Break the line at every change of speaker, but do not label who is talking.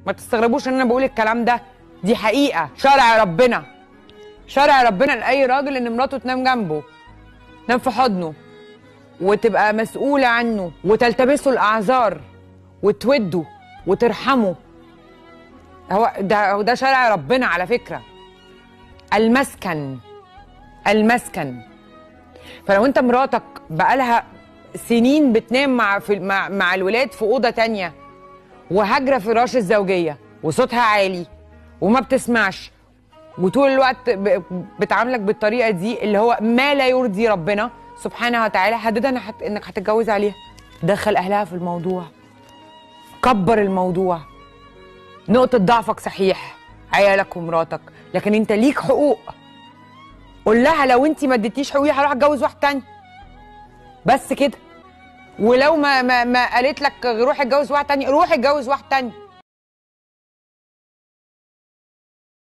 ما تستغربوش ان انا بقول الكلام ده، دي حقيقه، شرع ربنا. شرع ربنا لاي راجل ان مراته تنام جنبه، تنام في حضنه، وتبقى مسؤوله عنه، وتلتبسه الاعذار، وتوده وترحمه. هو ده شرع ربنا على فكره. المسكن، المسكن. فلو انت مراتك بقالها سنين بتنام مع الولاد في اوضه تانيه، وهاجره فراش الزوجيه، وصوتها عالي وما بتسمعش، وطول الوقت بتعاملك بالطريقه دي اللي هو ما لا يرضي ربنا سبحانه وتعالى، هددها انك هتتجوز عليها. دخل اهلها في الموضوع، كبر الموضوع. نقطه ضعفك صحيح عيالك ومراتك، لكن انت ليك حقوق. قول لها لو انت ما اديتيش حقوقي هروح اتجوز واحد تاني، بس كده. ولو ما قالت لك روح اتجوز واحد تاني، روح اتجوز واحد تاني.